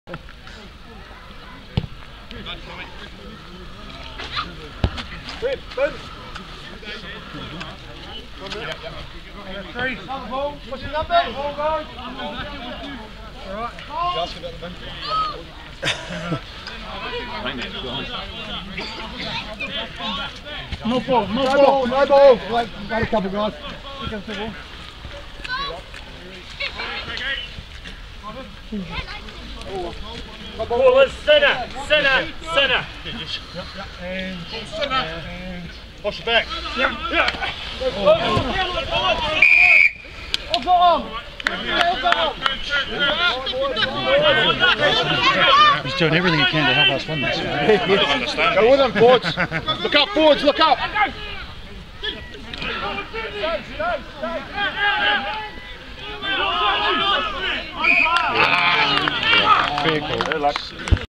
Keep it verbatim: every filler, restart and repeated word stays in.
Three, another ball. What's your number? Ball, guys. Alright. Just about the bench. No ball, no, no ball. ball, no ball. Wait, wait a couple guys. Here comes the ball. Ball is centre, centre, centre. And centre. And push it back. Yeah. Yeah. Off the arm. He's doing everything he can to help us win this. Go with him, forwards. Look up, forwards, look up. Fair call.